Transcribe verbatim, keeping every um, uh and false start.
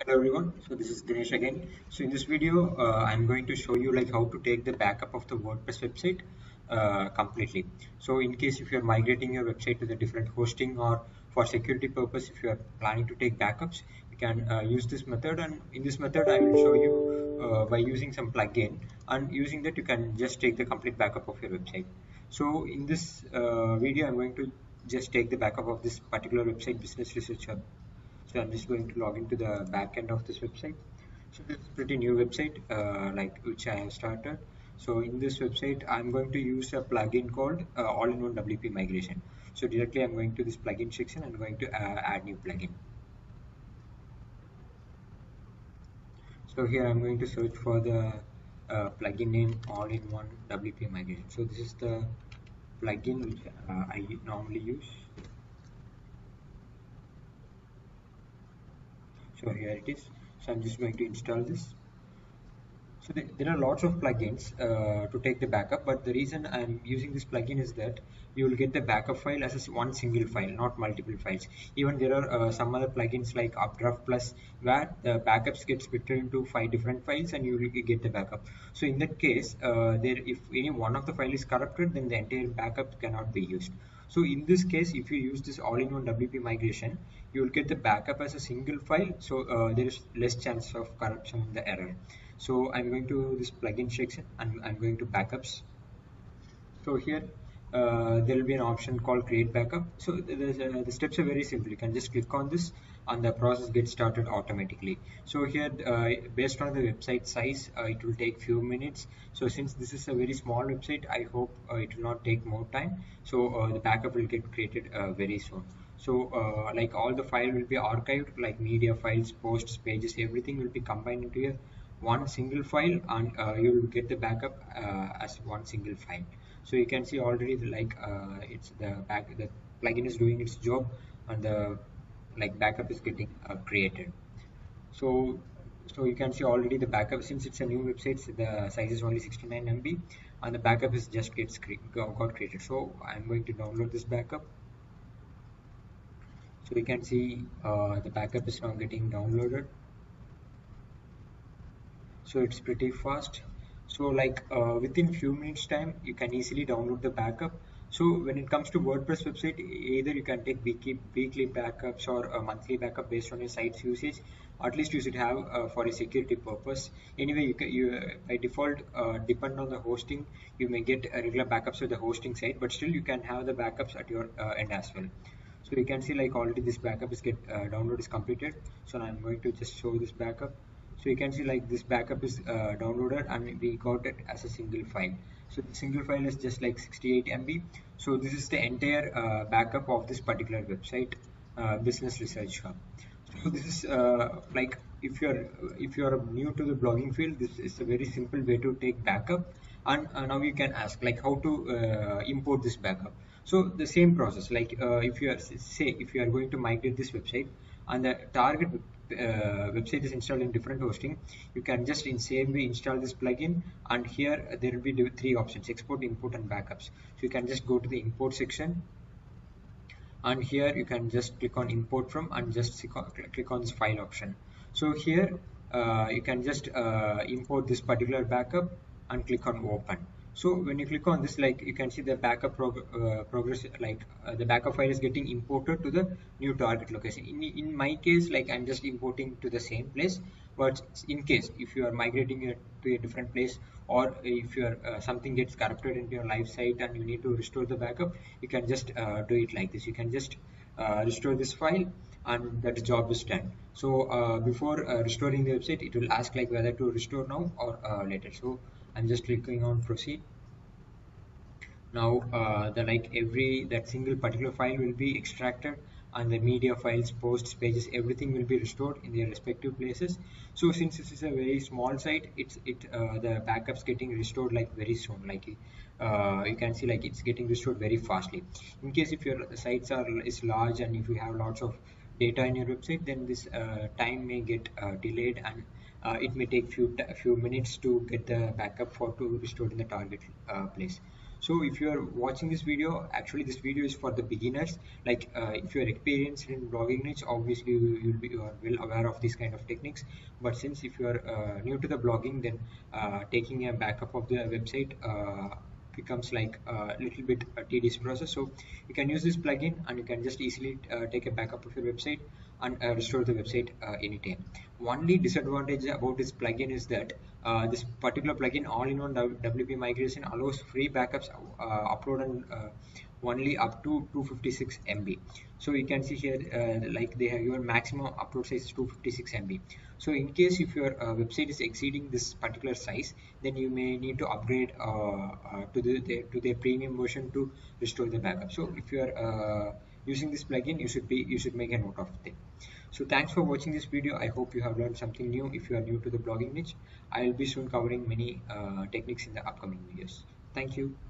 Hello everyone, so this is Dinesh again. So in this video, uh, I'm going to show you like how to take the backup of the WordPress website uh, completely. So in case if you're migrating your website to the different hosting or for security purpose, if you are planning to take backups, you can uh, use this method. And in this method, I will show you uh, by using some plugin, and using that you can just take the complete backup of your website. So in this uh, video, I'm going to just take the backup of this particular website, Business Research Hub. So I'm just going to log into the back end of this website. So this is a pretty new website, uh, like which I have started. So in this website, I'm going to use a plugin called uh, All-in-One W P Migration. So directly, I'm going to this plugin section. I'm going to uh, add new plugin. So here I'm going to search for the uh, plugin name All-in-One W P Migration. So this is the plugin which uh, I normally use. So here it is. So I'm just going to install this. So the, there are lots of plugins uh, to take the backup, but the reason I'm using this plugin is that you will get the backup file as a one single file, not multiple files. Even there are uh, some other plugins like Updraft Plus where the backups get split into five different files and you will get the backup. So in that case, uh, there if any one of the file is corrupted, then the entire backup cannot be used. So in this case, if you use this all-in-one W P migration, you will get the backup as a single file. So uh, there is less chance of corruption in the error. So I'm going to this plugin section and I'm going to backups. So here uh, there will be an option called create backup. So the, the steps are very simple. You can just click on this and the process gets started automatically. So here uh, based on the website size, uh, it will take few minutes. So since this is a very small website, I hope uh, it will not take more time. So uh, the backup will get created uh, very soon. So uh, like all the file will be archived, like media files, posts, pages, everything will be combined into a one single file, and uh, you will get the backup uh, as one single file. So you can see already the, like uh, it's the back the plugin is doing its job and the like backup is getting uh, created. So so you can see already the backup, since it's a new website, the size is only sixty-nine M B and the backup is just gets cre got created. So I'm going to download this backup. So you can see uh, the backup is now getting downloaded. So it's pretty fast. So like uh, within few minutes time you can easily download the backup. So when it comes to WordPress website, either you can take weekly weekly backups or a monthly backup based on your site's usage. At least you should have uh, for a security purpose. Anyway, you can, you uh, by default uh, depend on the hosting, you may get a regular backups with the hosting site, but still you can have the backups at your uh, end as well. So you can see like already this backup is get uh, download is completed. So now I'm going to just show this backup. So you can see like this backup is uh, downloaded and we got it as a single file. So the single file is just like sixty-eight M B. So this is the entire uh, backup of this particular website, uh, Business Research Hub. So this is uh, like if you're if you're new to the blogging field, this is a very simple way to take backup. And uh, now you can ask like how to uh, import this backup. So the same process, like uh, if you are say if you are going to migrate this website and the target uh, website is installed in different hosting, you can just in same way install this plugin, and here there will be three options: export, import and backups. So you can just go to the import section, and here you can just click on import from and just click on this file option. So here uh, you can just uh, import this particular backup and click on open. So when you click on this, like you can see the backup prog uh, progress, like uh, the backup file is getting imported to the new target location. In, in my case, like I'm just importing to the same place, but in case if you are migrating it to a different place, or if your uh, something gets corrupted into your live site and you need to restore the backup, you can just uh, do it like this. You can just uh, restore this file and that job is done. So uh, before uh, restoring the website, it will ask like whether to restore now or uh, later. So I'm just clicking on proceed. Now uh, the like every that single particular file will be extracted, and the media files, posts, pages, everything will be restored in their respective places. So since this is a very small site, it's it uh, the backups getting restored like very soon. Like uh, you can see like it's getting restored very fastly. In case if your sites are is large and if you have lots of data in your website, then this uh, time may get uh, delayed, and uh, it may take few few minutes to get the backup for to restored in the target uh, place. So if you are watching this video, actually this video is for the beginners. Like uh, if you are experienced in blogging niche, obviously you will be you are well aware of these kind of techniques. But since if you are uh, new to the blogging, then uh, taking a backup of the website uh, becomes like a little bit a tedious process. So you can use this plugin and you can just easily uh, take a backup of your website and uh, restore the website uh, anytime. Only disadvantage about this plugin is that uh, this particular plugin all-in-one W P migration allows free backups uh, upload and uh, only up to two hundred fifty-six M B. So you can see here uh, like they have your maximum upload size is two hundred fifty-six M B. So in case if your uh, website is exceeding this particular size, then you may need to upgrade uh, uh, to the, the to their premium version to restore the backup. So if you are uh, using this plugin, you should be you should make a note of it. So thanks for watching this video. I hope you have learned something new. If you are new to the blogging niche, I will be soon covering many uh, techniques in the upcoming videos. Thank you.